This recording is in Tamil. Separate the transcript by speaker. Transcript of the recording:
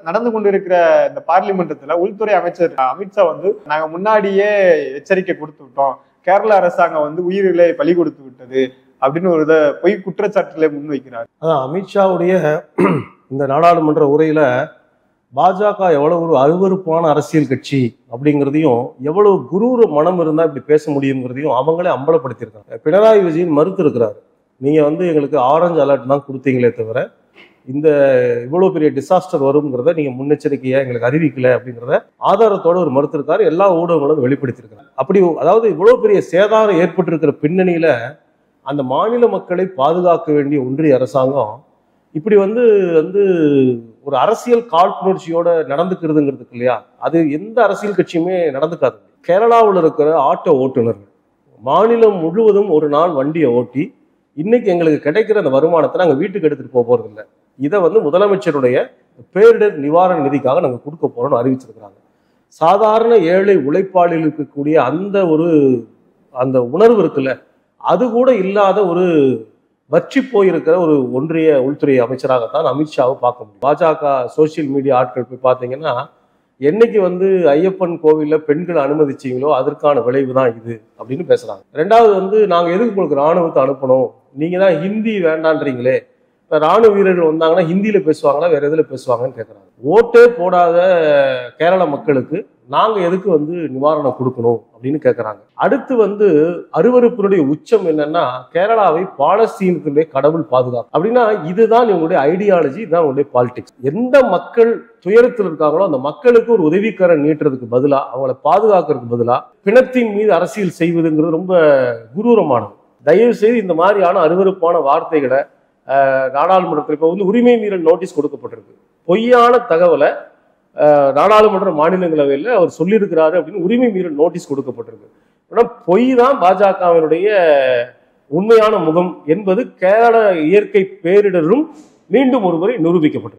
Speaker 1: நடந்து கொண்டிருக்கிற இந்த பார்லிமெண்டத்துல உள்துறை அமைச்சர் அமித்ஷா வந்து நாங்க முன்னாடியே எச்சரிக்கை கொடுத்து விட்டோம், கேரள அரசாங்கம் வந்து உயிர்களை பலி கொடுத்து விட்டது அப்படின்னு ஒரு பொய் குற்றச்சாட்டுகளை முன்வைக்கிறார்.
Speaker 2: அதான் அமித்ஷாவுடைய இந்த நாடாளுமன்ற உரையில பாஜக எவ்வளவு ஒரு அருவருப்பான அரசியல் கட்சி அப்படிங்கிறதையும், எவ்வளவு குரூர மனம் இருந்தா இப்படி பேச முடியுங்கிறதையும் அவங்களே அம்பலப்படுத்தியிருக்காங்க. பினராயி விஜயன் மறுத்து இருக்கிறார், நீங்க வந்து எங்களுக்கு ஆரஞ்சு அலர்ட் தான் கொடுத்தீங்களே தவிர இந்த இவ்வளவு பெரிய டிசாஸ்டர் வருங்கிறத நீங்க முன்னெச்சரிக்கையா எங்களுக்கு அறிவிக்கல அப்படிங்கிறத ஆதாரத்தோட ஒரு மறுத்திருக்காரு. எல்லா ஊடகங்களும் வெளிப்படுத்தியிருக்காங்க. அப்படி அதாவது இவ்வளவு பெரிய சேதாரம் ஏற்பட்டிருக்கிற பின்னணியில அந்த மாநில மக்களை பாதுகாக்க வேண்டிய ஒன்றிய அரசாங்கம் இப்படி வந்து வந்து ஒரு அரசியல் காழ்ப்புணர்ச்சியோட நடந்துக்கிறதுங்கிறதுக்கு இல்லையா, அது எந்த அரசியல் கட்சியுமே நடந்துக்காது. கேரளாவில் இருக்கிற ஆட்டோ ஓட்டுநர்கள் மாநிலம் முழுவதும் ஒரு நாள் வண்டியை ஓட்டி இன்னைக்கு எங்களுக்கு கிடைக்கிற அந்த வருமானத்தை நாங்கள் வீட்டுக்கு எடுத்துட்டு போறது இல்லை, இதை வந்து முதலமைச்சருடைய பேரிடர் நிவாரண நிதிக்காக நாங்கள் கொடுக்க போறோம்னு அறிவிச்சிருக்கிறாங்க. சாதாரண ஏழை உழைப்பாளிகள் இருக்கக்கூடிய அந்த உணர்வு இருக்குல்ல, அது கூட இல்லாத ஒரு வற்றி போயிருக்கிற ஒரு ஒன்றிய உள்துறை அமைச்சராகத்தான் அமித்ஷாவை பார்க்க முடியும். பாஜக சோசியல் மீடியா ஆட்கள் போய் பார்த்தீங்கன்னா, என்னைக்கு வந்து ஐயப்பன் கோவில்ல பெண்களை அனுமதிச்சீங்களோ அதற்கான விளைவு தான் இது அப்படின்னு பேசுறாங்க. ரெண்டாவது வந்து நாங்க எதுக்கு உங்களுக்கு ராணுவத்தை அனுப்பணும், நீங்க தான் ஹிந்தி வேண்டான்றீங்களே, இப்ப ராணுவ வீரர்கள் வந்தாங்கன்னா ஹிந்தியில பேசுவாங்களா வேற எதுல பேசுவாங்கன்னு கேட்கறாங்க. ஓட்டே போடாத கேரள மக்களுக்கு நாங்க எதுக்கு வந்து நிவாரணம் கொடுக்கணும் அப்படின்னு கேட்கறாங்க. அடுத்து வந்து அருவருப்பினுடைய உச்சம் என்னன்னா, கேரளாவை பாலஸ்தீனத்தினுடைய கடவுள் பாதுகாப்பு அப்படின்னா இதுதான் இவங்களுடைய ஐடியாலஜி, இதுதான் இவங்களுடைய பாலிடிக்ஸ். எந்த மக்கள் துயரத்தில் இருக்காங்களோ அந்த மக்களுக்கு ஒரு உதவிக்கரம் நீட்டுறதுக்கு பதிலா, அவங்களை பாதுகாக்கிறதுக்கு பதிலா பிணத்தின் மீது அரசியல் செய்வதுங்கிறது ரொம்ப குரூரமானது. தயவு செய்து இந்த மாதிரியான அருவருப்பான வார்த்தைகளை நாடாளுமன்றத்தில் இப்போ வந்து உரிமை மீறல் நோட்டீஸ் கொடுக்கப்பட்டிருக்கு. பொய்யான தகவலை நாடாளுமன்ற மாநிலங்களவையில் அவர் சொல்லியிருக்கிறாரு அப்படின்னு உரிமை மீறல் நோட்டீஸ் கொடுக்கப்பட்டிருக்கு. ஆனால் பொய் தான் பாஜகவினுடைய உண்மையான முகம் என்பது கேரள இயற்கை பேரிடரும் மீண்டும் ஒருமுறை நிரூபிக்கப்பட்டிருக்கு.